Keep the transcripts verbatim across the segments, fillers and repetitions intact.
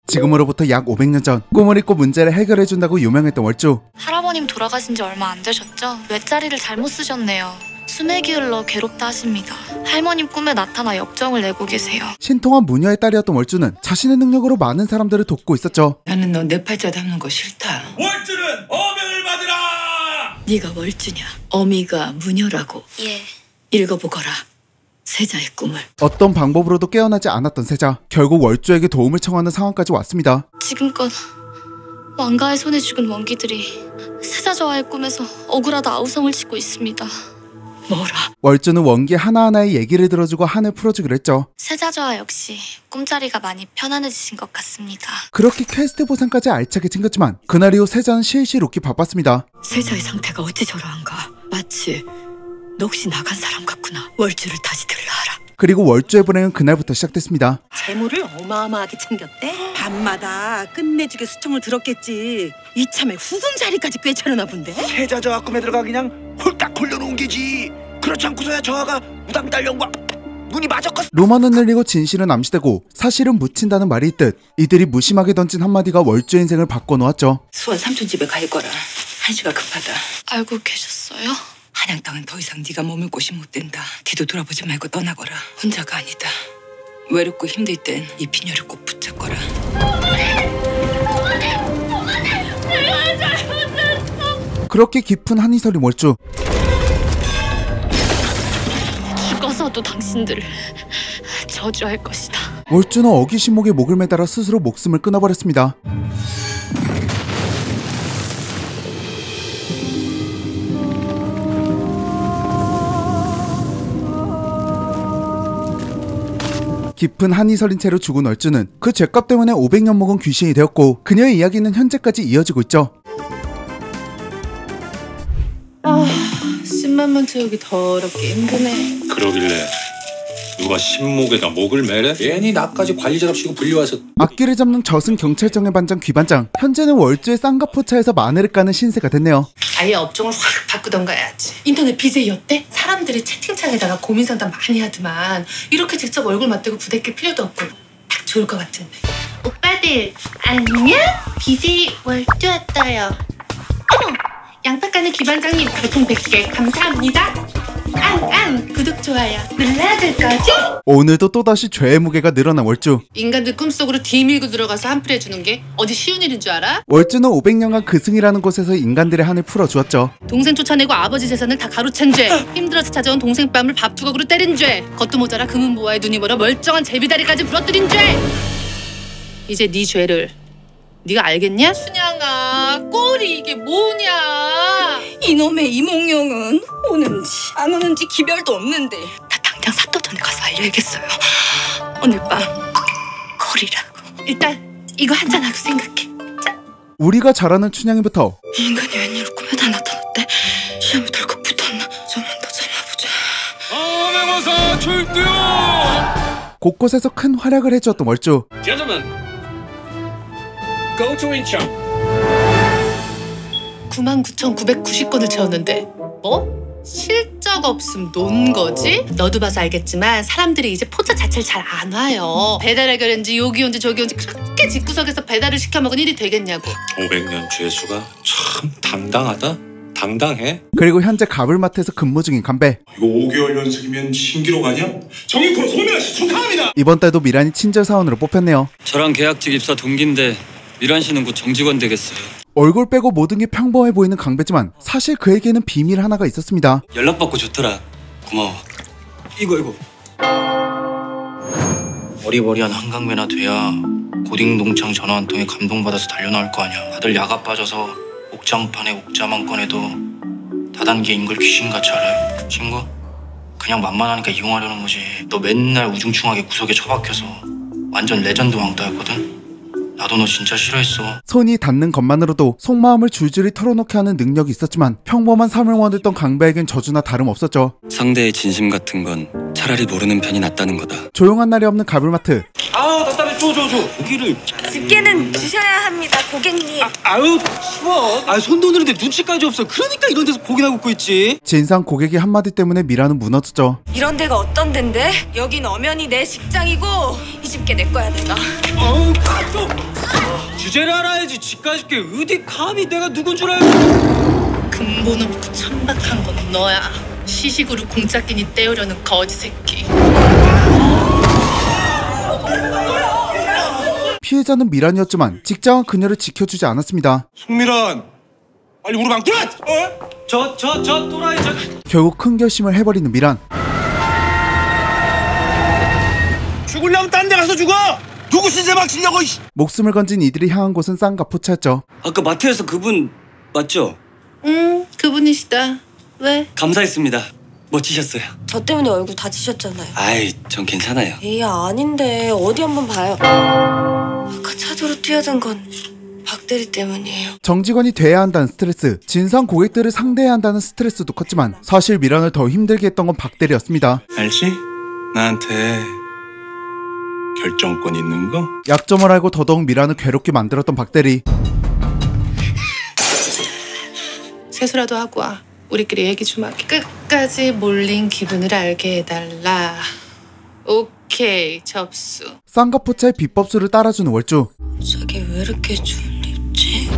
지금으로부터 약 오백 년 전 꿈을 잊고 문제를 해결해준다고 유명했던 월주. 할아버님 돌아가신 지 얼마 안 되셨죠? 외자리를 잘못 쓰셨네요. 수맥이 흘러 괴롭다 하십니다. 할머님 꿈에 나타나 역정을 내고 계세요. 신통한 무녀의 딸이었던 월주는 자신의 능력으로 많은 사람들을 돕고 있었죠. 나는 너 내 팔자 담는 거 싫다. 월주는 어명을 받으라! 네가 월주냐? 어미가 무녀라고. 예. 읽어보거라. 세자의 꿈을. 어떤 방법으로도 깨어나지 않았던 세자. 결국 월주에게 도움을 청하는 상황까지 왔습니다. 지금껏 왕가의 손에 죽은 원기들이 세자저하의 꿈에서 억울하다 아우성을 치고 있습니다. 뭐라? 월주는 원기 하나하나의 얘기를 들어주고 한을 풀어주기로 했죠. 세자저하 역시 꿈자리가 많이 편안해지신 것 같습니다. 그렇게 퀘스트 보상까지 알차게 챙겼지만 그날 이후 세자는 실실 웃기 바빴습니다. 세자의 상태가 어찌 저러한가? 마치 넋이 나간 사람 같구나. 월주를 다시 들라하라. 그리고 월주의 불행은 그날부터 시작됐습니다. 재물을 어마어마하게 챙겼대? 밤마다 끝내주게 수청을 들었겠지. 이참에 후궁 자리까지 꿰차려나 본데? 세자 저하 꿈에 들어가 그냥 홀딱 돌려놓은 게지. 그렇지 않고서야 저하가 무당 딸령과 눈이 맞았겠어. 루머는 늘리고 진실은 암시되고 사실은 묻힌다는 말이 있듯 이들이 무심하게 던진 한마디가 월주의 인생을 바꿔놓았죠. 수원 삼촌 집에 가 있거라. 한시가 급하다. 알고 계셨어요? 한양 땅은 더 이상 네가 머물 곳이 못 된다. 뒤도 돌아보지 말고 떠나거라. 혼자가 아니다. 외롭고 힘들 땐 이 비녀를 꼭 붙잡거라. 그렇게 깊은 한이 서린 월주. 죽어서도 당신들을 저주할 것이다. 월주는 어기신목에 목을 매달아 스스로 목숨을 끊어버렸습니다. 깊은 한이 서린 채로 죽은 월주는 그 죄값 때문에 오백 년 먹은 귀신이 되었고 그녀의 이야기는 현재까지 이어지고 있죠. 아, 십만만 채우기 더럽게 힘드네. 그러길래 누가 신목에다 목을 매래? 괜히 나까지 관리자랍시고 불려와서. 악기를 잡는 저승 경찰청의 반장 귀반장. 현재는 월주의 쌍가포차에서 마늘을 까는 신세가 됐네요. 아예 업종을 확 바꾸던가 해야지. 인터넷 비제이였대? 사람들이 채팅창에다가 고민 상담 많이 하더만 이렇게 직접 얼굴 맞대고 부대낄 필요도 없고 딱 좋을 것 같은데. 오빠들 안녕? 비제이 월주 왔어요. 어머! 양파 까는 귀반장님 별풍 백 개 감사합니다. 앙앙 구독 좋아요 눌러줄 거지? 오늘도 또다시 죄의 무게가 늘어난 월주. 인간들 꿈속으로 뒤 밀고 들어가서 한풀 해주는 게 어디 쉬운 일인 줄 알아? 월주는 오백 년간 그승이라는 곳에서 인간들의 한을 풀어주었죠. 동생 쫓아내고 아버지 재산을 다 가로챈 죄, 힘들어서 찾아온 동생 뺨을 밥투각으로 때린 죄, 겉도 모자라 금은 보아에 눈이 멀어 멀쩡한 제비다리까지 부러뜨린 죄. 이제 네 죄를 네가 알겠냐? 순양아, 꼴이 이게 뭐냐? 이놈의 이몽룡은 오는지 안 오는지 기별도 없는데. 나 당장 사또전에 가서 알려야겠어요. 오늘 밤 거리라고. 일단 이거 한잔하고 생각해. 자. 우리가 잘 아는 춘향이부터 이 인간이 웬일로 꿈에다 나타났대? 시험이 덜컥 붙었나? 좀만 더 참아보자. 어명어사 출두! 곳곳에서 큰 활약을 해주었던 월주. Gentlemen, go to 인천. 구만 구천구백구십 건을 채웠는데 뭐? 실적 없음 논 거지? 너도 봐서 알겠지만 사람들이 이제 포차 자체를 잘 안 와요. 배달 해결인지 여기 온지 저기 온지 그렇게 집구석에서 배달을 시켜 먹은 일이 되겠냐고. 오백 년 죄수가 참 당당하다. 당당해. 그리고 현재 가불마트에서 근무 중인 간배. 이거 오 개월 연속이면 신기록 아니야? 정익으로 소멸 씨 축하합니다. 이번 달도 미란이 친절 사원으로 뽑혔네요. 저랑 계약직 입사 동기인데 미란 씨는 곧 정직원 되겠어요. 얼굴 빼고 모든 게 평범해 보이는 강배지만 사실 그에게는 비밀 하나가 있었습니다. 연락받고 좋더라. 고마워. 이거 이거. 어리버리한 한강매나 돼야 고딩농창 전화 한 통에 감동받아서 달려나올 거 아니야. 다들 야가 빠져서 옥장판에 옥자만 꺼내도 다단계인 걸 귀신같이 알아요. 친구? 그냥 만만하니까 이용하려는 거지. 너 맨날 우중충하게 구석에 처박혀서 완전 레전드 왕따였거든? 나도 너 진짜 싫어했어. 손이 닿는 것만으로도 속마음을 줄줄이 털어놓게 하는 능력이 있었지만 평범한 삶을 원했던 강배에겐 저주나 다름없었죠. 상대의 진심 같은 건 차라리 모르는 편이 낫다는 거다. 조용한 날이 없는 가불마트. 아우 답답해. 줘 줘 줘. 고기를. 집게는 주셔야 합니다, 고객님. 아, 아유 추워. 아 손도 느는데 눈치까지 없어. 그러니까 이런 데서 고기나 굽고 있지. 진상 고객의 한마디 때문에 미라는 무너졌죠. 이런 데가 어떤 데인데? 여긴 엄연히 내 식장이고 이 집게 내 거야 내가. 어우 아 좀. 주제를 알아야지. 지까지 게 어디 감히 내가 누군 줄 알고. 근본 없고 천박한 건 너야. 시식으로 공짜 끼니 때우려는 거지 새끼. 피해자는 미란이었지만 직장은 그녀를 지켜주지 않았습니다. 송미란, 빨리 우리 방 들어! 어? 저 저 저 또라이 저. 결국 큰 결심을 해버리는 미란. 죽으려면 딴 데 가서 죽어! 누구 신세 박치냐고! 목숨을 건진 이들이 향한 곳은 쌍가포차였죠. 아까 마트에서 그분 맞죠? 응, 그분이시다. 왜? 감사했습니다. 멋지셨어요. 저 때문에 얼굴 다치셨잖아요. 아이, 전 괜찮아요. 에이, 아닌데 어디 한번 봐요. 아까 차도로 뛰어든 건 박대리 때문이에요. 정직원이 돼야 한다는 스트레스, 진상 고객들을 상대해야 한다는 스트레스도 컸지만 사실 미란을 더 힘들게 했던 건 박대리였습니다. 알지? 나한테 결정권 있는 거? 약점을 알고 더더욱 미란을 괴롭게 만들었던 박대리. 세수라도 하고 와. 우리끼리 얘기 좀 하게. 끝까지 몰린 기분을 알게 해달라. 오케이, 접수. 쌍가포차의 비법수를 따라주는 월주. 저게 왜 이렇게 졸립지?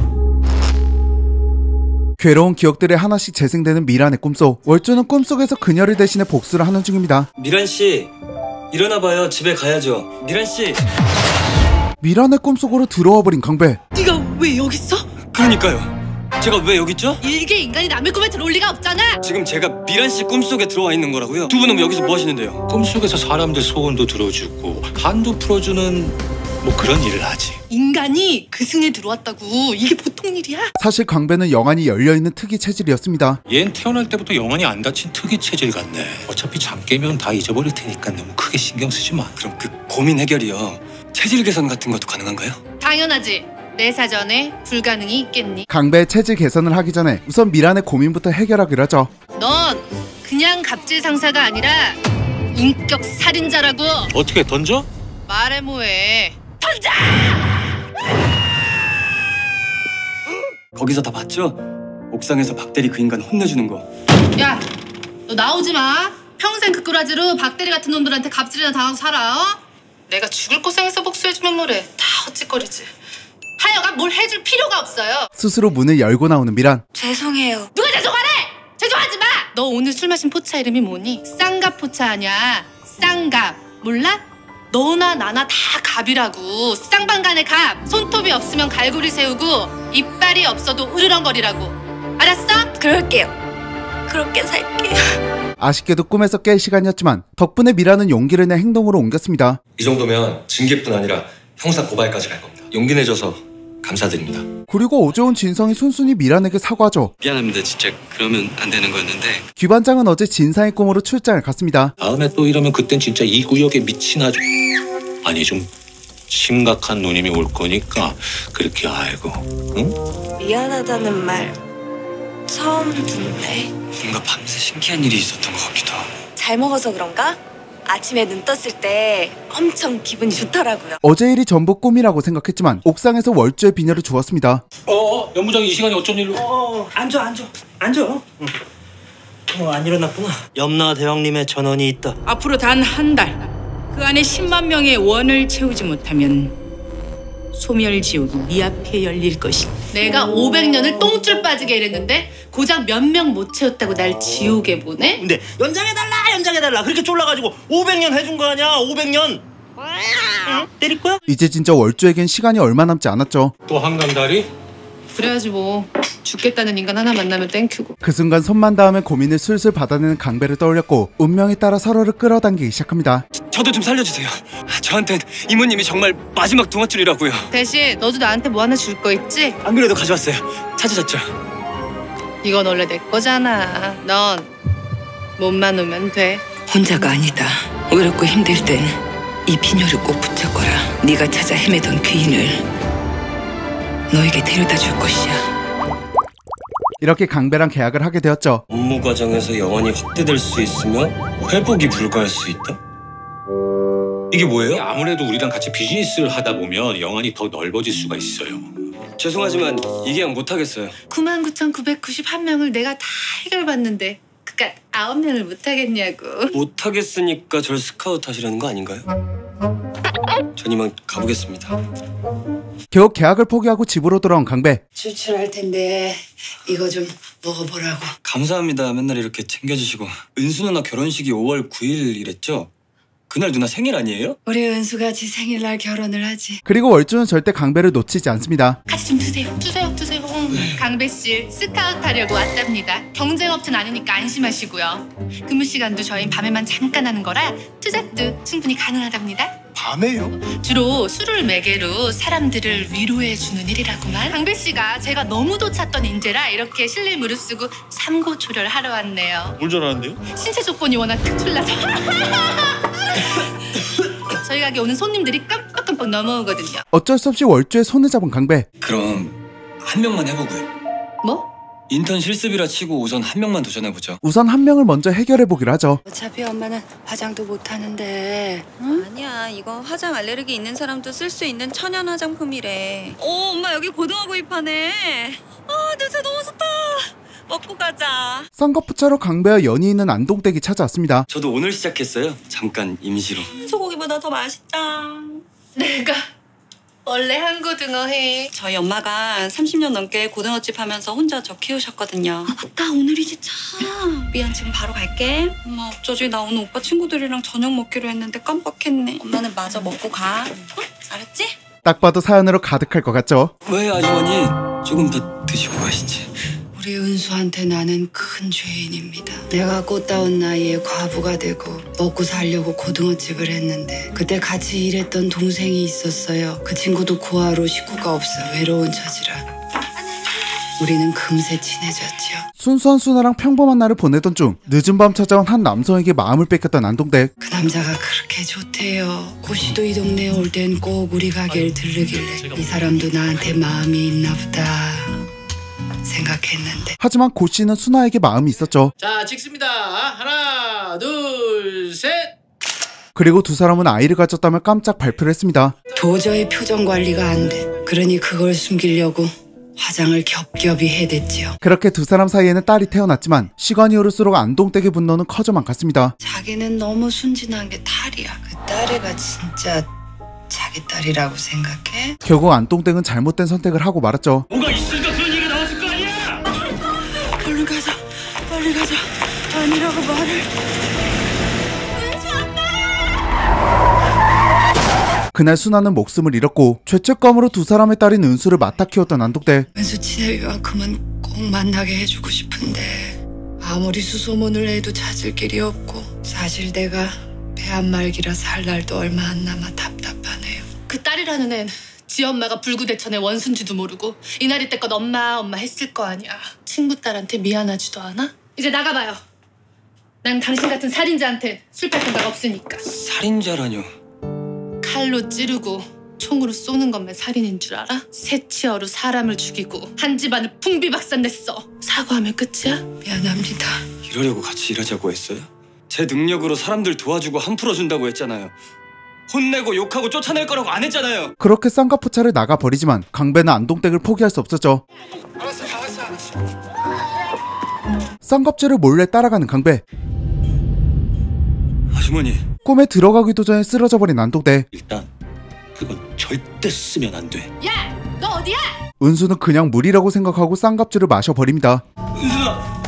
괴로운 기억들이 하나씩 재생되는 미란의 꿈속. 월주는 꿈속에서 그녀를 대신해 복수를 하는 중입니다. 미란 씨, 일어나봐요. 집에 가야죠. 미란 씨. 미란의 꿈속으로 들어와 버린 강배. 네가 왜 여기 있어? 그러니까요. 제가 왜 여기 있죠? 일개 인간이 남의 꿈에 들어올 리가 없잖아. 지금 제가 미란 씨 꿈속에 들어와 있는 거라고요? 두 분은 여기서 뭐 하시는데요? 꿈속에서 사람들 소원도 들어주고 한도 풀어주는 뭐 그런 일을 하지. 인간이 그 승에 들어왔다고. 이게 보통 일이야? 사실 강배는 영안이 열려있는 특이 체질이었습니다. 얜 태어날 때부터 영안이 안 닫힌 특이 체질 같네. 어차피 잠 깨면 다 잊어버릴 테니까 너무 크게 신경 쓰지 마. 그럼 그 고민 해결이요. 체질 개선 같은 것도 가능한가요? 당연하지. 내 사전에 불가능이 있겠니? 강배의 체질 개선을 하기 전에 우선 미란의 고민부터 해결하기로 하죠. 넌 그냥 갑질 상사가 아니라 인격 살인자라고. 어떻게 던져? 말해 뭐해. 던져! 거기서 다 봤죠? 옥상에서 박대리 그 인간 혼내주는 거. 야, 너 나오지 마. 평생 그 꼬라지로 박대리 같은 놈들한테 갑질이나 당하고 살아. 어? 내가 죽을 고생해서 복수해주면 뭐래. 다 헛짓거리지. 하여간 뭘 해줄 필요가 없어요. 스스로 문을 열고 나오는 미란. 죄송해요. 누가 죄송하래? 죄송하지 마. 너 오늘 술 마신 포차 이름이 뭐니? 쌍갑포차 아냐? 쌍갑 몰라? 너나 나나 다 갑이라고. 쌍방간의 갑. 손톱이 없으면 갈고리 세우고 이빨이 없어도 으르렁거리라고. 알았어? 그럴게요. 그렇게 살게요. 아쉽게도 꿈에서 깰 시간이었지만 덕분에 미란은 용기를 내 행동으로 옮겼습니다. 이 정도면 징계뿐 아니라 형사 고발까지 갈 겁니다. 용기 내줘서 감사드립니다. 그리고 어제온 진성이 순순히 미란에게 사과하죠. 미안합니다. 진짜 그러면 안 되는 거였는데. 귀반장은 어제 진상의 꿈으로 출장을 갔습니다. 다음에 또 이러면 그땐 진짜 이 구역에 미친 아주 아니 좀 심각한 누님이 올 거니까 그렇게 알고. 응? 미안하다는 말 처음 듣네. 뭔가 밤새 신기한 일이 있었던 것 같기도 하고. 잘 먹어서 그런가? 아침에 눈 떴을 때 엄청 기분이 좋더라고요. 어제 일이 전부 꿈이라고 생각했지만 옥상에서 월주의 비녀를 주었습니다. 어, 연부장 이 시간에 어쩐 일로? 어, 앉아, 앉아, 앉아. 응. 어, 안 일어났구나. 염라 대왕님의 전원이 있다. 앞으로 단 한 달. 그 안에 십만 명의 원을 채우지 못하면 소멸지옥이 네 앞에 열릴 것이다. 내가 오백 년을 똥줄 빠지게 일했는데 고작 몇 명 못 채웠다고 날 지옥에 보내? 근데 연장해달라, 연장해달라. 그렇게 쫄라가지고 오백 년 해준 거 아니야, 오백 년. 응? 때릴 거야? 이제 진짜 월주에겐 시간이 얼마 남지 않았죠. 또 한강다리? 그래야지 뭐. 죽겠다는 인간 하나 만나면 땡큐고. 그 순간 손만 닿으면 고민을 술술 받아내는 강배를 떠올렸고 운명에 따라 서로를 끌어당기기 시작합니다. 저도 좀 살려주세요. 저한텐 이모님이 정말 마지막 동아줄이라고요. 대신 너도 나한테 뭐 하나 줄 거 있지? 안 그래도 가져왔어요. 찾으셨죠? 이건 원래 내 거잖아. 넌 몸만 오면 돼. 혼자가 아니다. 외롭고 힘들 땐 이 비녀를 꼭 붙잡거라. 네가 찾아 헤매던 귀인을 너에게 데려다 줄 것이야. 이렇게 강배랑 계약을 하게 되었죠. 업무 과정에서 영원히 확대될 수 있으며 회복이 불가할 수 있다? 이게 뭐예요? 아무래도 우리랑 같이 비즈니스를 하다 보면 영안이 더 넓어질 수가 있어요. 죄송하지만 이 계약 못하겠어요. 구만 구천구백구십일 명을 내가 다 해결받는데 그깟 아홉 명을 못하겠냐고. 못하겠으니까 절 스카우트 하시려는 거 아닌가요? 전 이만 가보겠습니다. 겨우 계약을 포기하고 집으로 돌아온 강배. 출출할 텐데 이거 좀 먹어보라고. 감사합니다. 맨날 이렇게 챙겨주시고. 은수 누나 결혼식이 오월 구일이랬죠? 그날 누나 생일 아니에요? 우리 은수가 지 생일날 결혼을 하지. 그리고 월주는 절대 강배를 놓치지 않습니다. 같이 좀 드세요. 드세요, 드세요. 음. 강배 씨 스카우트 하려고 왔답니다. 경쟁업체는 아니니까 안심하시고요. 근무 시간도 저희 밤에만 잠깐 하는 거라 투잡도 충분히 가능하답니다. 밤에요? 주로 술을 매개로 사람들을 위로해주는 일이라고만. 강배 씨가 제가 너무도 찾던 인재라 이렇게 실내 무릅쓰고 삼고초려를 하러 왔네요. 뭘 잘하는데요? 신체 조건이 워낙 특출나서 저희 가게 오는 손님들이 깜빡깜빡 넘어오거든요. 어쩔 수 없이 월주의 손을 잡은 강배. 그럼 한 명만 해보고요. 뭐? 인턴 실습이라 치고 우선 한 명만 도전해보죠. 우선 한 명을 먼저 해결해보기로 하죠. 어차피 엄마는 화장도 못하는데. 응? 아니야, 이건 화장 알레르기 있는 사람도 쓸 수 있는 천연 화장품이래. 오, 엄마 여기 고등어 구입하네. 아, 냄새 너무 좋다. 먹고 가자. 쌍꺼풀차로 강배와 연이 있는 안동댁이 찾아왔습니다. 저도 오늘 시작했어요. 잠깐 임시로. 소고기보다 더 맛있다. 내가 원래 한 고등어 해. 저희 엄마가 삼십 년 넘게 고등어집 하면서 혼자 저 키우셨거든요. 아, 맞다. 오늘이지 참. 미안, 지금 바로 갈게. 엄마 어쩌지? 나 오늘 오빠 친구들이랑 저녁 먹기로 했는데 깜빡했네. 엄마는 마저 먹고 가. 어? 알았지? 딱 봐도 사연으로 가득할 것 같죠? 왜 아주머니 조금 더 드시고 가시지. 우리 은수한테 나는 큰 죄인입니다. 내가 꽃다운 나이에 과부가 되고 먹고 살려고 고등어집을 했는데 그때 같이 일했던 동생이 있었어요. 그 친구도 고아로 식구가 없어 외로운 처지라 우리는 금세 친해졌지요. 순수한 순아랑 평범한 날을 보내던 중 늦은 밤 찾아온 한 남성에게 마음을 뺏겼던 안동댁. 그 남자가 그렇게 좋대요. 고시도 이 동네에 올 땐 꼭 우리 가게를 들르길래 이 사람도 나한테 마음이 있나 보다 생각했는데. 하지만 고 씨는 순아에게 마음이 있었죠. 자, 찍습니다. 하나, 둘, 셋. 그리고 두 사람은 아이를 가졌다며 깜짝 발표를 했습니다. 도저히 표정 관리가 안 돼. 그러니 그걸 숨기려고 화장을 겹겹이 해댔지요. 그렇게 두 사람 사이에는 딸이 태어났지만 시간이 흐를수록 안동댁의 분노는 커져만 갔습니다. 자기는 너무 순진한 게 탈이야. 그 딸애가 진짜 자기 딸이라고 생각해? 결국 안동댁은 잘못된 선택을 하고 말았죠. 뭐가 있으니까 그런 얘기가 나왔을 거 아니야? 얼른 가자. 빨리 가자. 아니라고 말을. 그날 순아는 목숨을 잃었고 죄책감으로 두 사람의 딸인 은수를 맡아 키웠던 안동댁. 은수 친애비만큼은 꼭 만나게 해주고 싶은데 아무리 수소문을 해도 찾을 길이 없고 사실 내가 배 안 말기라 살 날도 얼마 안 남아 답답하네요. 그 딸이라는 앤 지 엄마가 불구대천의 원순지도 모르고 이날이 때껏 엄마 엄마 했을 거 아니야. 친구 딸한테 미안하지도 않아? 이제 나가봐요. 난 당신 같은 살인자한테 술 팔 생각 없으니까. 살인자라뇨. 칼로 찌르고 총으로 쏘는 것만 살인인 줄 알아? 새치어로 사람을 죽이고 한 집안을 풍비박산냈어. 사과하면 끝이야? 미안합니다. 이러려고 같이 일하자고 했어요? 제 능력으로 사람들 도와주고 한 풀어준다고 했잖아요. 혼내고 욕하고 쫓아낼 거라고 안 했잖아요. 그렇게 쌍꺼풀차를 나가버리지만 강배는 안동댁을 포기할 수 없었죠. 알았어, 알았어, 알았어. 쌍꺼풀을 몰래 따라가는 강배. 아주머니. 꿈에 들어가기도 전에 쓰러져버린 안동댁. 일단 그건 절대 쓰면 안 돼. 야! 너 어디야? 은수는 그냥 물이라고 생각하고 쌍꺼풀을 마셔버립니다. 은수야!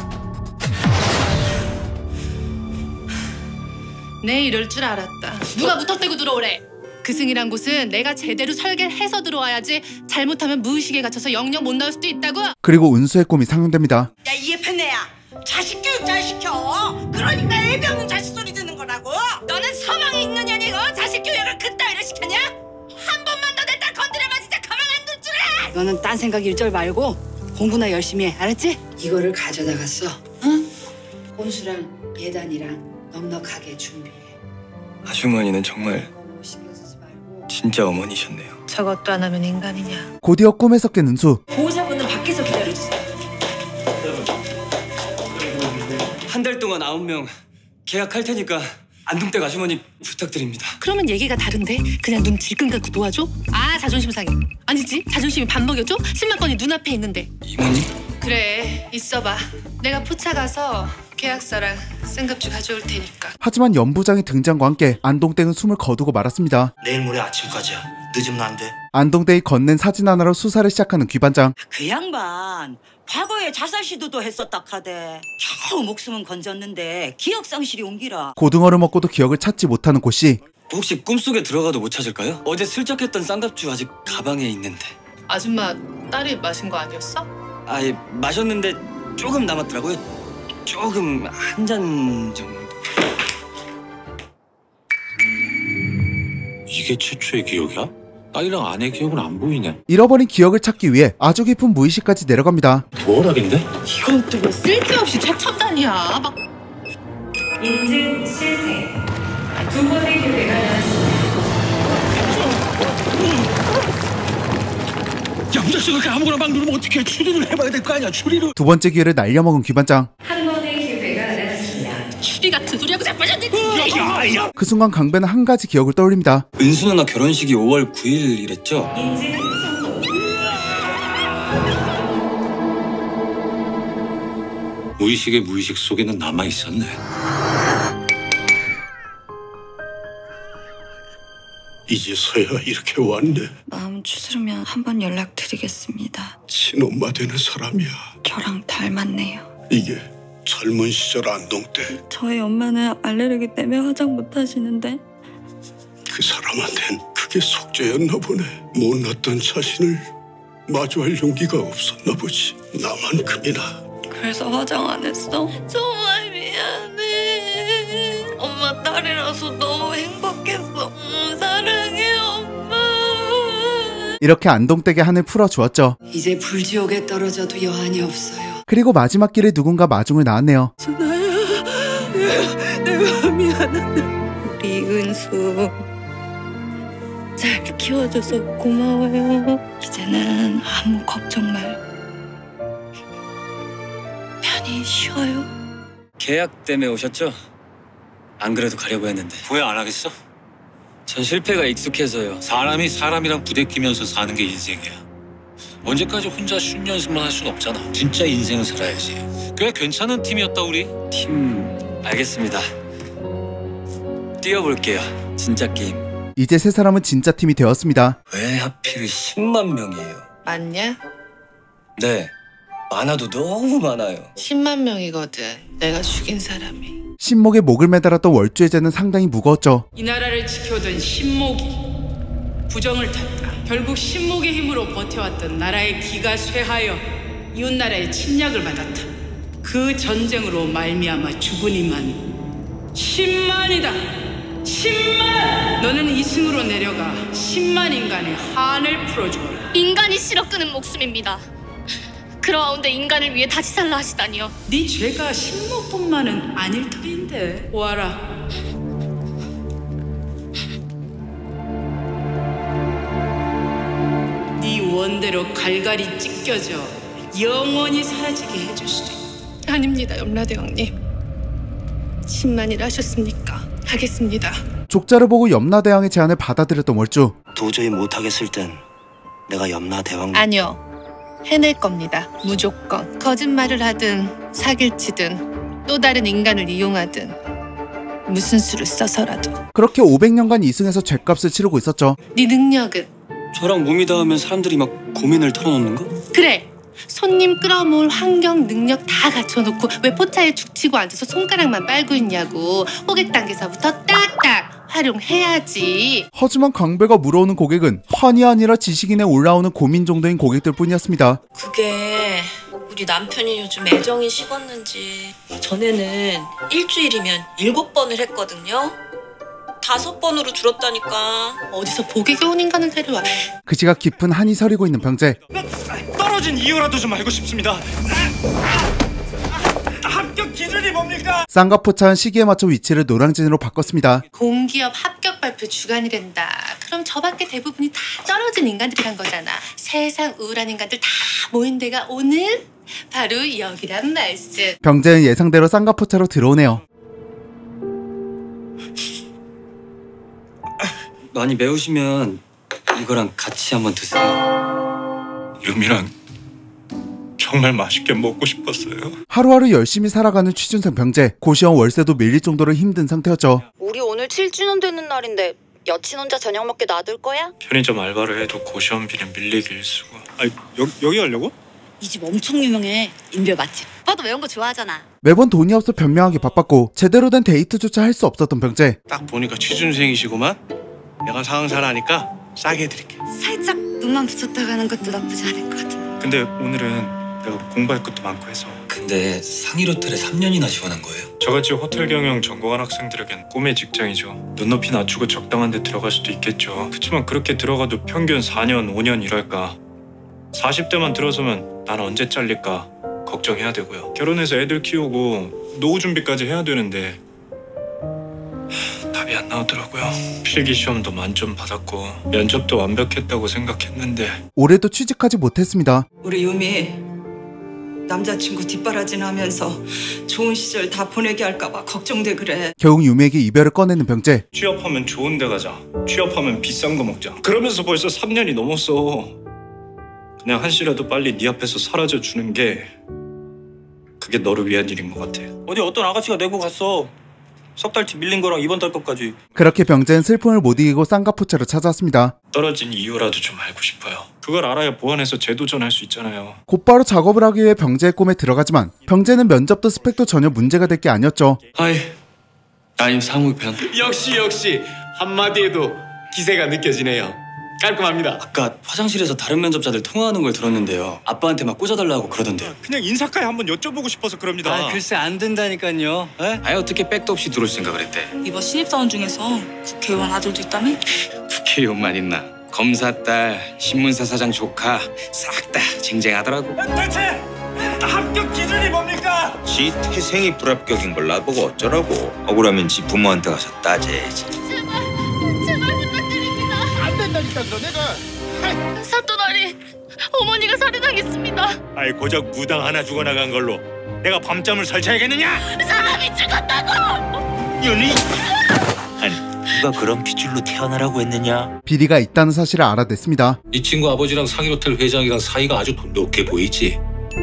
내 이럴 줄 알았다. 누가 무턱대고 들어오래? 그승이란 곳은 내가 제대로 설계를 해서 들어와야지 잘못하면 무의식에 갇혀서 영영 못 나올 수도 있다고. 그리고 은수의 꿈이 상용됩니다. 야, 이 예편애야. 자식 교육 잘 시켜. 그러니까 애비 없는 자식 소리 듣는 거라고. 너는 서방이 있는 년이 어? 자식 교육을 그따위로 시켰냐? 한 번만 더 내 딸 건드려봐 진짜 가만 안 둘 줄 알아. 너는 딴 생각 일절 말고 공부나 열심히 해. 알았지? 이거를 가져다갔어. 응? 혼수랑 예단이랑 넉넉하게 준비해. 아주머니는 정말 진짜 어머니셨네요. 저것도 안 하면 인간이냐. 곧이어 꿈에서 깬 은수. 보호자분은 밖에서 기다려주세요. 한 달 동안 아홉 명 계약할 테니까 안동댁 아주머니 부탁드립니다. 그러면 얘기가 다른데? 그냥 눈 질끈 감고 도와줘? 아, 자존심 상해. 아니지, 자존심이 밥 먹여줘? 십만 건이 눈앞에 있는데. 이모님? 그래, 있어봐. 내가 포차 가서 계약서랑 쌍갑주 가져올 테니까. 하지만 연부장의 등장과 함께 안동댁은 숨을 거두고 말았습니다. 내일 모레 아침까지야. 늦으면 안 돼. 안동댁이 건넨 사진 하나로 수사를 시작하는 귀반장. 그 양반 과거에 자살 시도도 했었다 카대. 겨우 목숨은 건졌는데 기억 상실이 옮기라. 고등어를 먹고도 기억을 찾지 못하는 고씨. 혹시 꿈속에 들어가도 못 찾을까요? 어제 슬쩍 했던 쌍갑주 아직 가방에 있는데. 아줌마 딸이 마신 거 아니었어? 아예 마셨는데 조금 남았더라고요. 조금 한 잔 정도. 이게 최초의 기억이야? 딸이랑 아내 기억은 안 보이네. 잃어버린 기억을 찾기 위해 아주 깊은 무의식까지 내려갑니다. 도어락인데? 이건 또 왜 쓸데없이 최첨단이야. 막 인증 실패. 두 번의 기회가 나왔습니다. 야, 무작정 그렇게 아무거나 막 누르면 어떡해. 추리를 해봐야 될 거 아니야, 추리를. 두 번째 기회를 날려먹은 귀반장. 한 번의 기회가 나왔습니다. 추리 같은 소리하고 자빠졌네. 그 순간 강배는 한 가지 기억을 떠올립니다. 은수 누나 결혼식이 오월 구일이랬죠? 인증 성공. 무의식의 무의식 속에는 남아있었네. 이제서야 이렇게 왔네. 마음 추스르면 한번 연락드리겠습니다. 친엄마 되는 사람이야. 저랑 닮았네요. 이게 젊은 시절 안동 때 저희 엄마는 알레르기 때문에 화장 못 하시는데 그 사람한텐 그게 속죄였나 보네. 못났던 자신을 마주할 용기가 없었나 보지. 나만큼이나. 그래서 화장 안 했어? 정말 미안해. 엄마 딸이라서 너무 행복했어. 음, 사랑해 엄마. 이렇게 안동댁의 한을 풀어주었죠. 이제 불지옥에 떨어져도 여한이 없어요. 그리고 마지막 길에 누군가 마중을 나왔네요. 준아야, 내가 미안하다. 우리 은수 잘 키워줘서 고마워요. 이제는 아무 걱정 말. 편히 쉬어요. 계약 때문에 오셨죠? 안 그래도 가려고 했는데. 후회 안 하겠어? 전 실패가 익숙해서요. 사람이 사람이랑 부대끼면서 사는 게 인생이야. 언제까지 혼자 쉰 연습만 할 순 없잖아. 진짜 인생을 살아야지. 꽤 괜찮은 팀이었다 우리. 팀 알겠습니다. 뛰어볼게요. 진짜 게임. 이제 세 사람은 진짜 팀이 되었습니다. 왜 하필 십만 명이에요? 맞냐? 네. 많아도 너무 많아요. 십만 명이거든. 내가 죽인 사람이. 신목에 목을 매달았던 월주의 죄는 상당히 무거웠죠. 이 나라를 지켜오던 신목이 부정을 탔다. 결국 신목의 힘으로 버텨왔던 나라의 기가 쇠하여 이웃나라의 침략을 받았다. 그 전쟁으로 말미암아 죽은 이만 십만이다. 십만! 너는 이승으로 내려가 십만 인간의 한을 풀어주어라. 인간이 실어 끄는 목숨입니다. 그러하온데 인간을 위해 다치살라 하시다니요. 네 죄가 신목뿐만은 아닐 터인데 오아라. 네 원대로 갈갈이 찢겨져 영원히 사라지게 해줄 수도 있다. 아닙니다, 염라대왕님. 십만이라 하셨습니까? 하겠습니다. 족자를 보고 염라대왕의 제안을 받아들였던 월주. 도저히 못하겠을 땐 내가 염라대왕. 아니요. 해낼 겁니다. 무조건. 거짓말을 하든 사기치든 또 다른 인간을 이용하든 무슨 수를 써서라도. 그렇게 오백 년간 이승에서 죗값을 치르고 있었죠. 네 능력은? 저랑 몸이 닿으면 사람들이 막 고민을 털어놓는 거? 그래. 손님 끌어모을 환경, 능력 다 갖춰놓고 왜 포차에 죽치고 앉아서 손가락만 빨고 있냐고. 호객 단계서부터 딱딱 활용해야지. 하지만 강배가 물어오는 고객은 한이 아니라 지식인에 올라오는 고민 정도인 고객들 뿐이었습니다. 그게 우리 남편이 요즘 애정이 식었는지 전에는 일주일이면 일곱 번을 했거든요. 다섯 번으로 줄었다니까. 어디서 복에게 온 인간을 데려와. 그 시각 깊은 한이 서리고 있는 병재. 떨어진 이유라도 좀 알고 싶습니다. 합격 기준이 뭡니까? 쌍꺼포차는 시기에 맞춰 위치를 노량진으로 바꿨습니다. 공기업 합격 발표 주간이란다. 그럼 저 밖에 대부분이 다 떨어진 인간들이란 거잖아. 세상 우울한 인간들 다 모인 데가 오늘 바로 여기란 말씀. 병재는 예상대로 쌍꺼포차로 들어오네요. 많이 매우시면 이거랑 같이 한번 드세요. 유미랑 정말 맛있게 먹고 싶었어요. 하루하루 열심히 살아가는 취준생 병재. 고시원 월세도 밀릴 정도로 힘든 상태였죠. 우리 오늘 칠 주년 되는 날인데 여친 혼자 저녁 먹게 놔둘 거야? 편의점 알바를 해도 고시원비는 밀리기 일쑤고. 아니 여기, 여기 하려고? 이 집 엄청 유명해. 인별 맛집. 오빠도 매운 거 좋아하잖아. 매번 돈이 없어 변명하기 바빴고 제대로 된 데이트조차 할 수 없었던 병재. 딱 보니까 취준생이시구만. 내가 상상하니까 싸게 해드릴게. 살짝 눈만 붙였다 가는 것도 나쁘지 않을 것 같은데. 근데 오늘은 내가 공부할 것도 많고 해서. 근데 상일 호텔에 삼 년이나 지원한 거예요? 저같이 호텔 경영 전공한 학생들에겐 꿈의 직장이죠. 눈높이 낮추고 적당한 데 들어갈 수도 있겠죠. 그치만 그렇게 들어가도 평균 사 년, 오 년 이랄까. 사십 대만 들어서면 난 언제 잘릴까 걱정해야 되고요. 결혼해서 애들 키우고 노후 준비까지 해야 되는데 하, 답이 안 나오더라고요. 필기 시험도 만점 받았고 면접도 완벽했다고 생각했는데 올해도 취직하지 못했습니다. 우리 유미 남자친구 뒷바라지나 하면서 좋은 시절 다 보내게 할까봐 걱정돼 그래. 결국 유미에게 이별을 꺼내는 병재. 취업하면 좋은 데 가자. 취업하면 비싼 거 먹자. 그러면서 벌써 삼 년이 넘었어. 그냥 한시라도 빨리 네 앞에서 사라져 주는 게 그게 너를 위한 일인 것 같아. 어디 어떤 아가씨가 내고 갔어. 석 달치 밀린 거랑 이번 달 것까지. 그렇게 병재는 슬픔을 못 이기고 쌍꺼풀채로 찾아왔습니다. 떨어진 이유라도 좀 알고 싶어요. 그걸 알아야 보완해서 재도전할 수 있잖아요. 곧바로 작업을 하기 위해 병재의 꿈에 들어가지만 병재는 면접도 스펙도 전혀 문제가 될 게 아니었죠. 하이, I'm 상우편. 역시 역시 한마디에도 기세가 느껴지네요. 깔끔합니다. 아까 화장실에서 다른 면접자들 통화하는 걸 들었는데요. 아빠한테 막 꽂아달라고 그러던데요. 그냥 인사까지 한번 여쭤보고 싶어서 그럽니다. 아, 글쎄 안 된다니까요. 에? 아예 어떻게 백도 없이 들어올 생각을 했대? 이번 신입사원 중에서 국회의원 아들도 있다며? 국회의원만 있나? 검사 딸, 신문사 사장 조카 싹 다 쟁쟁하더라고. 대체 합격 기준이 뭡니까? 지 태생이 불합격인 걸 나보고 어쩌라고. 억울하면 지 부모한테 가서 따져야지. 제발, 제발 부탁드립니다. 안 된다니까 너네가. 사또나리, 어머니가 살해당했습니다. 아이 고작 무당 하나 죽어나간 걸로 내가 밤잠을 설쳐야겠느냐? 사람이 죽었다고! 윤희! 아니 누가 그런 핏줄로 태어나라고 했느냐? 비리가 있다는 사실을 알아냈습니다. 이 친구 아버지랑 상일호텔 회장이랑 사이가 아주 돈독해 보이지?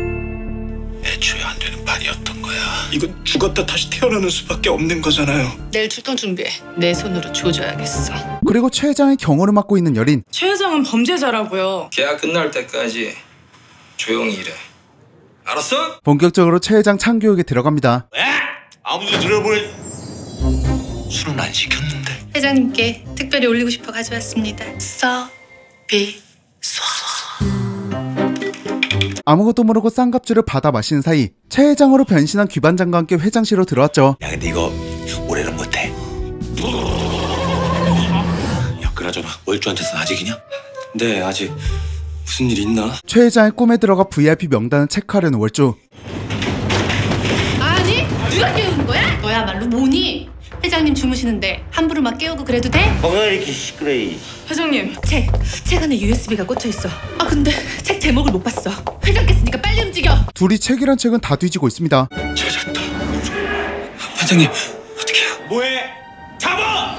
애초에 안 되는 판이었던 거야. 이건 죽었다 다시 태어나는 수밖에 없는 거잖아요. 내일 출동 준비해. 내 손으로 조져야겠어. 그리고 최 회장의 경호를 맡고 있는 여린. 최 회장은 범죄자라고요. 계약 끝날 때까지 조용히 일해. 알았어? 본격적으로 최 회장 참교육에 들어갑니다. 왜? 아무도 들어보내. 술은 안 시켰는데. 회장님께 특별히 올리고 싶어 가져왔습니다. 서비스. 아무것도 모르고 쌍갑주를 받아 마시는 사이 최 회장으로 변신한 귀반장과 함께 회장실로 들어왔죠. 야 근데 이거 올해는 못해. 야 그나저나 월주한테서는 아직이냐? 네 아직. 무슨 일 있나? 최 회장의 꿈에 들어가 브이아이피 명단을 체크하려는 월주. 아니, 누가 깨우는 거야? 너야말로 뭐니? 회장님 주무시는데 함부로 막 깨우고 그래도 돼? 뭐가 이렇게 시끄러워. 회장님, 책, 책 안에 유에스비가 꽂혀있어. 아 근데 책 제목을 못 봤어. 회장 깼으니까 빨리 움직여. 둘이 책이란 책은 다 뒤지고 있습니다. 찾았다. 회장님 어떻게 해요? 뭐해? 잡아!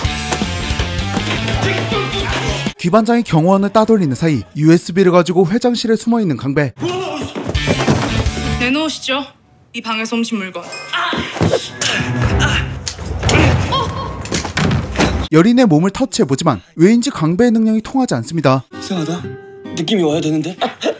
귀반장이 경호원을 따돌리는 사이 유에스비를 가지고 회장실에 숨어있는 강배. 내놓으시죠. 이 방에 솜신 물건. 여린의 몸을 터치해보지만 왜인지 강배의 능력이 통하지 않습니다. 이상하다. 느낌이 와야 되는데?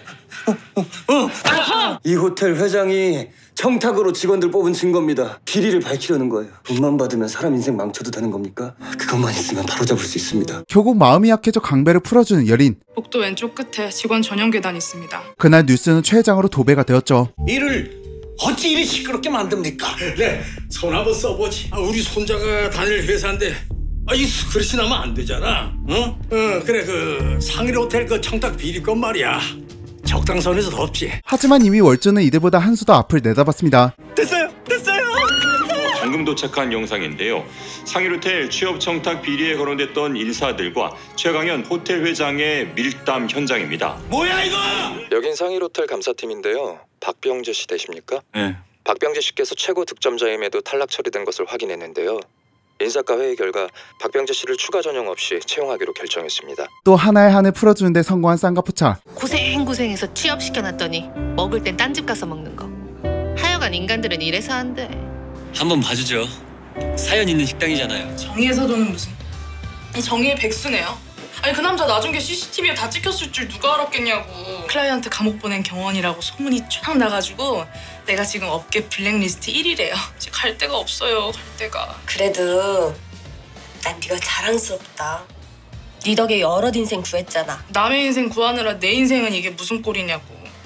이 호텔 회장이 청탁으로 직원들 뽑은 증거입니다. 비리를 밝히려는 거예요. 돈만 받으면 사람 인생 망쳐도 되는 겁니까? 그것만 있으면 바로잡을 수 있습니다. 결국 마음이 약해져 강배를 풀어주는 여린. 복도 왼쪽 끝에 직원 전용 계단 있습니다. 그날 뉴스는 최 회장으로 도배가 되었죠. 일을 어찌 이리 시끄럽게 만듭니까? 그래, 손 한번 써보지. 아, 우리 손자가 다닐 회사인데 아, 이 그릇이 나면 안 되잖아. 어? 어, 그래 그 상일 호텔 그 청탁 비리건 말이야. 적당선에서 덥지. 하지만 이미 월주는 이들보다 한 수 더 앞을 내다봤습니다. 됐어요, 됐어요. 방금 도착한 영상인데요. 상일호텔 취업 청탁 비리에 거론됐던 일사들과 최강현 호텔 회장의 밀담 현장입니다. 뭐야 이거? 여긴 상일호텔 감사팀인데요. 박병재 씨 되십니까? 네. 박병재 씨께서 최고 득점자임에도 탈락 처리된 것을 확인했는데요. 인사과 회의 결과 박병재 씨를 추가 전용 없이 채용하기로 결정했습니다. 또 하나의 한을 풀어주는데 성공한 쌍꺼풀차. 고생 고생고생해서 취업시켜놨더니 먹을 땐 딴 집 가서 먹는 거. 하여간 인간들은 이래서 안 돼. 한번 봐주죠. 사연 있는 식당이잖아요. 정의에서도는 무슨 이 정의의 백수네요. 아니 그 남자 나중에 씨씨티비에 다 찍혔을 줄 누가 알았겠냐고. 클라이언트 감옥 보낸 경원이라고 소문이 쫙 나가지고 내가 지금 업계 블랙리스트 일 위래요. 이제 갈 데가 없어요. 갈 데가. 그래도 난 네가 자랑스럽다. 네 덕에 여러 인생 구했잖아. 남의 인생 구하느라 내 인생은 이게 무슨 꼴이냐고.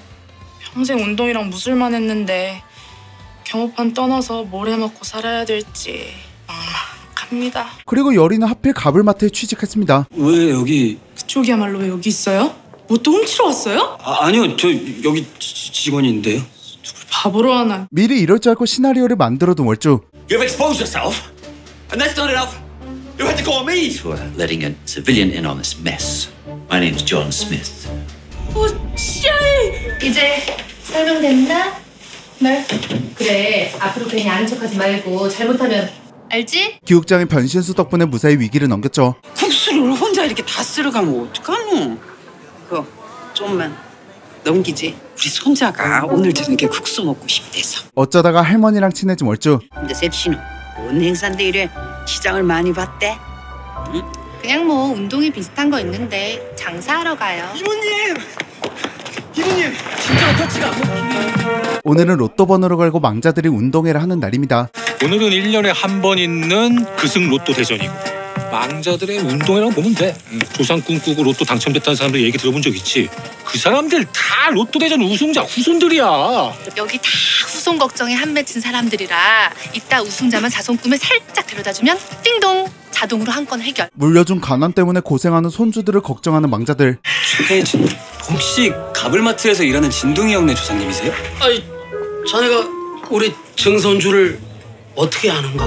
평생 운동이랑 무술만 했는데 경호판 떠나서 뭘 해먹고 살아야 될지 막막합니다. 그리고 여리는 하필 가불마트에 취직했습니다. 왜 여기? 그쪽이야말로 왜 여기 있어요? 뭐 또 훔치러 왔어요? 아, 아니요, 저 여기 지, 직원인데요. 바보로 하나. 미리 이럴 줄 알고 시나리오를 만들어둔 월주. You've exposed yourself, and that's not enough. You had to call me for letting a civilian in on this mess. My name's John Smith. 어, 씨앗! 이제 설명됐나? 네. 그래, 앞으로 괜히 아는 척하지 말고 잘못하면 알지? 기욱장의 변신수 덕분에 무사히 위기를 넘겼죠. 국수를 혼자 이렇게 다 쓸어가면 어떡하노? 그거 좀만 넘기지. 우리 손자가 오늘 저녁에 국수 먹고 싶대서. 어쩌다가 할머니랑 친해진 월주. 근데 셉씨는 뭔 행사인데 이래 시장을 많이 봤대? 응? 그냥 뭐 운동이 비슷한 거 있는데 장사하러 가요. 이모님! 이모님! 진짜로 터치가 안 먹히네. 오늘은 로또 번호를 걸고 망자들이 운동회를 하는 날입니다. 오늘은 일 년에 한 번 있는 그승 로또 대전이고 망자들의 운동회라고 보면 돼. 조상 꿈꾸고 로또 당첨됐다는 사람들 얘기 들어본 적 있지? 그 사람들 다 로또 대전 우승자 후손들이야. 여기 다 후손 걱정에 한 맺힌 사람들이라 이따 우승자만 자손 꿈에 살짝 데려다주면 띵동! 자동으로 한 건 해결. 물려준 가난 때문에 고생하는 손주들을 걱정하는 망자들. 최혜진, 혹시 가불마트에서 일하는 진동이 형네 조상님이세요? 아이, 자네가 우리 정선주를 어떻게 아는가?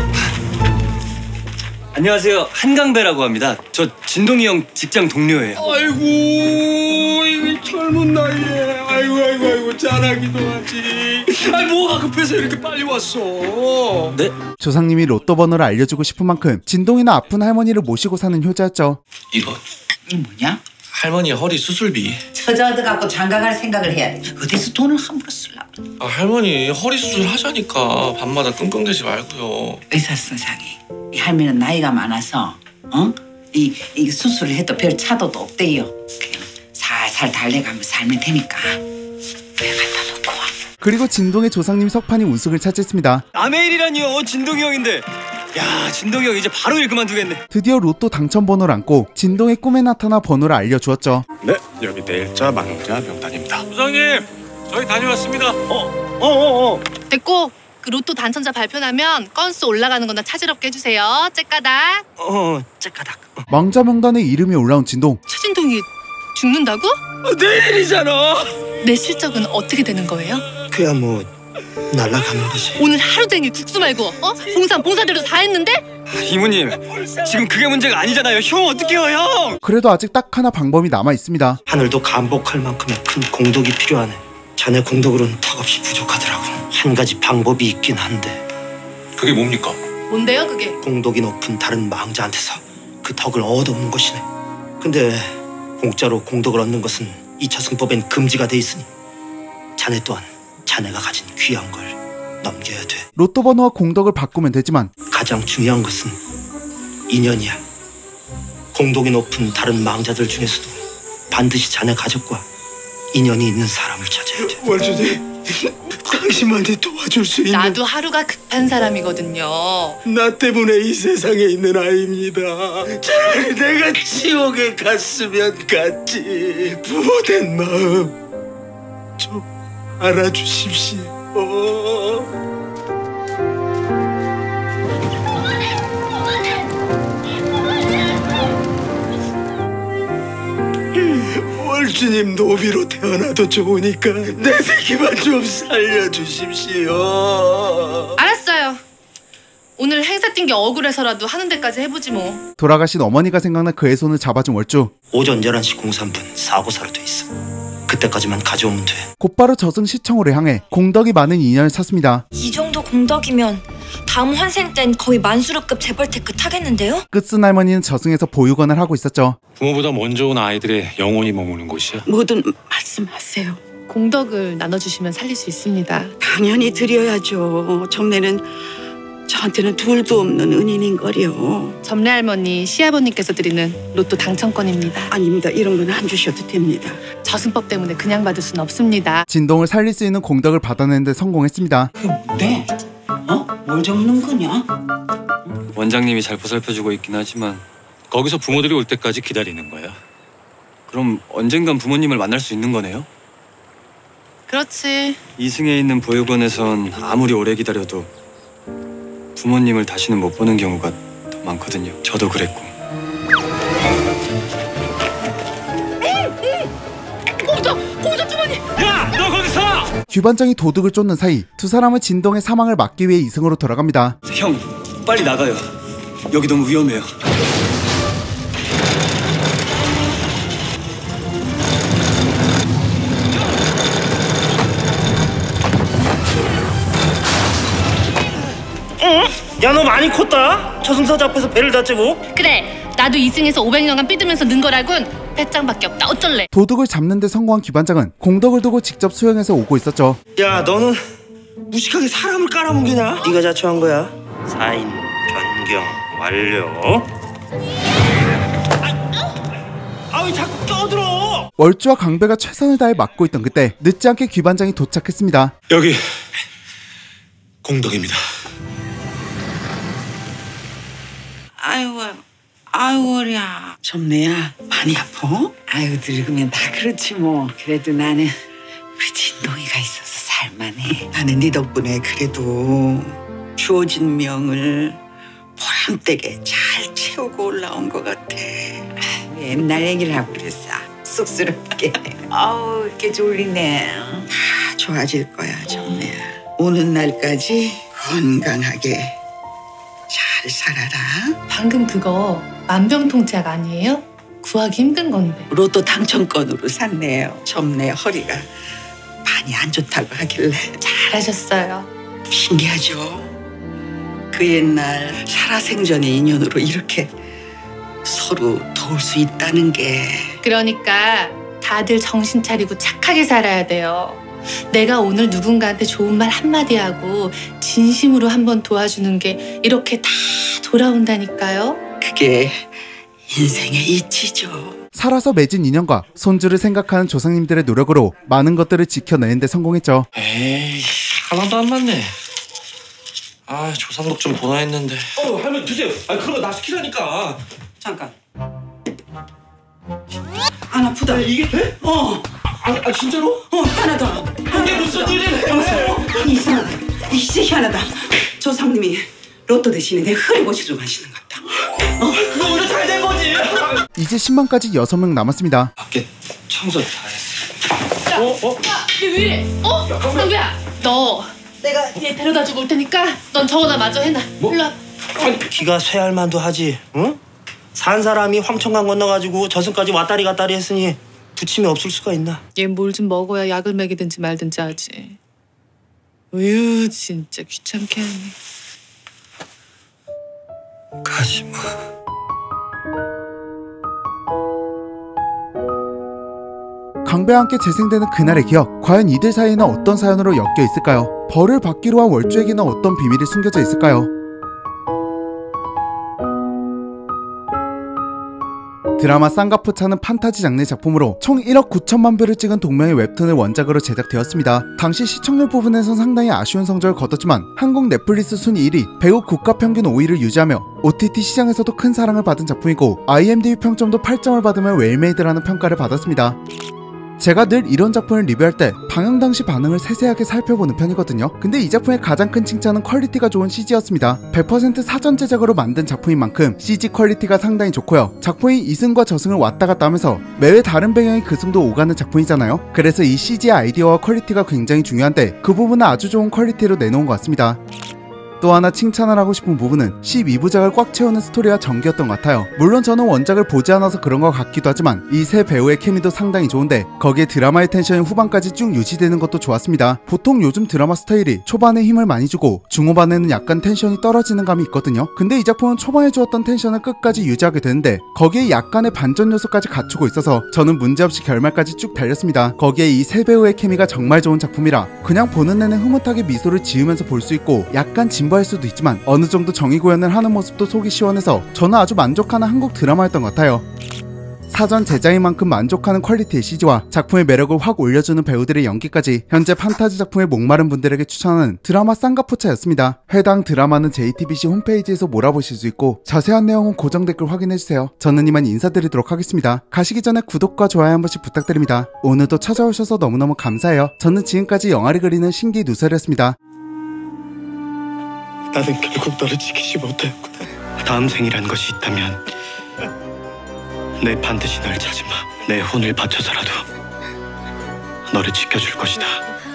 안녕하세요, 한강배라고 합니다. 저 진동이 형 직장 동료예요. 아이고, 이 젊은 나이에 아이고 아이고 아이고 잘하기도 하지. 아이 뭐가 급해서 이렇게 빨리 왔어? 네? 조상님이 로또 번호를 알려주고 싶은 만큼 진동이나 아픈 할머니를 모시고 사는 효자였죠. 이거 이 뭐냐? 할머니 허리 수술비. 처자 얻어갖고 장가갈 생각을 해야 돼. 어디서 돈을 함부로 쓰려고. 아, 할머니 허리 수술 하자니까 밤마다 끙끙대지 말고요. 의사 선생이 이 할머니는 나이가 많아서 어? 이, 이 수술을 해도 별 차도도 없대요. 그냥 살살 달래가며 살면 되니까 왜 갖다 놓고 와. 그리고 진동의 조상님 석판이 우승을 차지했습니다. 남의 일이라니요. 진동이 형인데. 야, 진동이 형 이제 바로 일 그만두겠네. 드디어 로또 당첨 번호를 안고 진동의 꿈에 나타나 번호를 알려주었죠. 네, 여기 내일자 망자 명단입니다. 부장님, 저희 다녀왔습니다. 어, 어, 어, 어. 됐고, 그 로또 당첨자 발표나면 건수 올라가는 거나 차지럽게 해주세요. 째까닥. 어, 째까닥. 망자 명단에 이름이 올라온 진동. 최진동이 죽는다고? 어, 내일이잖아. 내 실적은 어떻게 되는 거예요? 그야 뭐 날라가는 거지. 오늘 하루 종일 국수 말고 어? 봉사 봉사대로 다 했는데? 이모님, 지금 그게 문제가 아니잖아요. 형 어떡해요, 형? 그래도 아직 딱 하나 방법이 남아 있습니다. 하늘도 감복할 만큼의 큰 공덕이 필요하네. 자네 공덕으로는 턱없이 부족하더라고. 한 가지 방법이 있긴 한데. 그게 뭡니까? 뭔데요, 그게? 공덕이 높은 다른 망자한테서 그 덕을 얻어오는 것이네. 근데 공짜로 공덕을 얻는 것은 이차승법엔 금지가 돼 있으니 자네 또한 자네가 가진 귀한 걸 넘겨야 돼. 로또 번호와 공덕을 바꾸면 되지만 가장 중요한 것은 인연이야. 공덕이 높은 다른 망자들 중에서도 반드시 자네 가족과 인연이 있는 사람을 찾아야 돼. 월주님, 당신만이 도와줄 수 있는. 나도 하루가 급한 사람이거든요. 나 때문에 이 세상에 있는 아이입니다. 차라리 내가 지옥에 갔으면 갔지. 부모된 마음 좀 알아주십시오. 월주님 노비로 태어나도 좋으니까 내 새끼만 좀 살려주십시오. 알았어요. 오늘 행사 뛴 게 억울해서라도 하는 데까지 해보지 뭐. 돌아가신 어머니가 생각나 그의 손을 잡아준 월주. 오전 열한 시 공삼 분 사고사로 돼 있어. 그때까지만 가져오면 돼. 곧바로 저승 시청으로 향해 공덕이 많은 인연을 찾습니다. 이 정도 공덕이면 다음 환생 땐 거의 만수르급 재벌테크 타겠는데요? 끝쓴 할머니는 저승에서 보육원을 하고 있었죠. 부모보다 먼저 온 아이들의 영혼이 머무는 곳이야. 뭐든 말씀 말씀하세요. 공덕을 나눠주시면 살릴 수 있습니다. 당연히 드려야죠. 점례는 저한테는 둘도 없는 은인인걸요. 점례 할머니, 시아버님께서 드리는 로또 당첨권입니다. 아닙니다. 이런 건 안 주셔도 됩니다. 저승법 때문에 그냥 받을 수는 없습니다. 진동을 살릴 수 있는 공덕을 받아내는 데 성공했습니다. 네? 어? 뭘 적는 거냐? 원장님이 잘 보살펴주고 있긴 하지만 거기서 부모들이 올 때까지 기다리는 거야. 그럼 언젠간 부모님을 만날 수 있는 거네요? 그렇지. 이승에 있는 보육원에선 아무리 오래 기다려도 부모님을 다시는 못 보는 경우가 더 많거든요. 저도 그랬고. 공덕! 공덕 주머니! 야! 너 거기서! 규반장이 도둑을 쫓는 사이 두 사람은 진동의 사망을 막기 위해 이승으로 돌아갑니다. 형, 빨리 나가요. 여기 너무 위험해요. 응? 야, 너 많이 컸다. 저승사자 앞에서 배를 다치고. 그래, 나도 이승에서 오백 년간 삐들면서 는 거라곤 배짱밖에 없다. 어쩔래? 도둑을 잡는 데 성공한 규반장은 공덕을 두고 직접 수영해서 오고 있었죠. 야, 너는 무식하게 사람을 깔아뭉개냐? 네가 자초한 거야. 사인 변경 완료. 아, 왜 자꾸 껴들어? 월주와 강배가 최선을 다해 막고 있던 그때 늦지 않게 규반장이 도착했습니다. 여기 공덕입니다. 아이고, 아이고, 어리야. 점례야, 많이 아파? 아이고, 늙으면 다 그렇지 뭐. 그래도 나는 우리 진동이가 있어서 살만해. 나는 네 덕분에 그래도 주어진 명을 보람되게 잘 채우고 올라온 것 같아. 옛날 얘기를 하고 그랬어. 쑥스럽게. 아우, 이렇게 졸리네. 다 좋아질 거야, 점례야. 오는 날까지 건강하게 잘 살아라. 방금 그거 만병통치약 아니에요? 구하기 힘든 건데. 로또 당첨권으로 샀네요. 점례 허리가 많이 안 좋다고 하길래. 잘하셨어요. 신기하죠? 그 옛날 살아생전의 인연으로 이렇게 서로 도울 수 있다는 게. 그러니까 다들 정신 차리고 착하게 살아야 돼요. 내가 오늘 누군가한테 좋은 말 한마디 하고 진심으로 한번 도와주는 게 이렇게 다 돌아온다니까요. 그게 인생의 이치죠. 살아서 맺은 인연과 손주를 생각하는 조상님들의 노력으로 많은 것들을 지켜내는 데 성공했죠. 에이, 하나도 안 맞네. 아, 조상록 좀 보나 했는데. 어, 할머니 드세요. 아, 그런 거 나 시키라니까. 잠깐. 안 아프다. 이게 돼? 어. 아, 아 진짜로? 어, 하나다. 이게 무슨 일이래? 여보세요? 이상하다. 이제 희한하다. 조상님이 로또 대신에 내 흐리고시 좀 하시는 것 같다. 어, 너 오늘 잘 된 거지? 이제 십만까지 여섯 명 남았습니다. 밖에 청소 다 했어. 야, 어? 어? 야, 얘 왜 이래? 어? 강배야, 너 내가 얘 데려다 주고 올 테니까 넌 저거나 마저 해놔. 뭐? 일로 와. 기가 쇠할 만도 하지, 응? 산 사람이 황천강 건너가지고 저승까지 왔다리 갔다리 했으니 부침이 없을 수가 있나? 얘 뭘 좀 먹어야 약을 먹이든지 말든지 하지. 으유, 진짜 귀찮게 하네. 가지마. 강배와 함께 재생되는 그날의 기억, 과연 이들 사이에는 어떤 사연으로 엮여 있을까요? 벌을 받기로 한 월주에게는 어떤 비밀이 숨겨져 있을까요? 드라마 쌍꺼풀차는 판타지 장르 작품으로 총 일억 구천만 부를 찍은 동명의 웹툰을 원작으로 제작되었습니다. 당시 시청률 부분에선 상당히 아쉬운 성적을 거뒀지만 한국 넷플릭스 순위 일 위, 배우 국가평균 오 위를 유지하며 오티티 시장에서도 큰 사랑을 받은 작품이고 아이엠디비 평점도 팔 점을 받으며 웰메이드라는 평가를 받았습니다. 제가 늘 이런 작품을 리뷰할 때 방영 당시 반응을 세세하게 살펴보는 편이거든요. 근데 이 작품의 가장 큰 칭찬은 퀄리티가 좋은 씨지였습니다. 백 퍼센트 사전 제작으로 만든 작품인 만큼 씨지 퀄리티가 상당히 좋고요. 작품이 이승과 저승을 왔다 갔다 하면서 매회 다른 배경의 그승도 오가는 작품이잖아요. 그래서 이 씨지의 아이디어와 퀄리티가 굉장히 중요한데 그 부분은 아주 좋은 퀄리티로 내놓은 것 같습니다. 또 하나 칭찬을 하고 싶은 부분은 십이 부작을 꽉 채우는 스토리와 전개였던 것 같아요. 물론 저는 원작을 보지 않아서 그런 것 같기도 하지만 이 세 배우의 케미도 상당히 좋은데 거기에 드라마의 텐션이 후반까지 쭉 유지되는 것도 좋았습니다. 보통 요즘 드라마 스타일이 초반에 힘을 많이 주고 중후반에는 약간 텐션이 떨어지는 감이 있거든요. 근데 이 작품은 초반에 주었던 텐션을 끝까지 유지하게 되는데 거기에 약간의 반전 요소까지 갖추고 있어서 저는 문제없이 결말까지 쭉 달렸습니다. 거기에 이 세 배우의 케미가 정말 좋은 작품이라 그냥 보는 내내 흐뭇하게 미소를 지으면서 볼 수 있고 약간 진부할 수도 있지만 어느 정도 정의 구현을 하는 모습도 속이 시원해서 저는 아주 만족하는 한국 드라마였던 것 같아요. 사전 제작인 만큼 만족하는 퀄리티의 씨지와 작품의 매력을 확 올려주는 배우들의 연기까지 현재 판타지 작품에 목마른 분들에게 추천하는 드라마 쌍가포차였습니다. 해당 드라마는 제이티비씨 홈페이지에서 몰아보실 수 있고 자세한 내용은 고정 댓글 확인해주세요. 저는 이만 인사드리도록 하겠습니다. 가시기 전에 구독과 좋아요 한 번씩 부탁드립니다. 오늘도 찾아오셔서 너무너무 감사해요. 저는 지금까지 영화를 그리는 신기 누설이었습니다. 나는 결국 너를 지키지 못했구나. 다음 생이라는 것이 있다면 내 반드시 널 찾으마. 내 혼을 바쳐서라도 너를 지켜줄 것이다.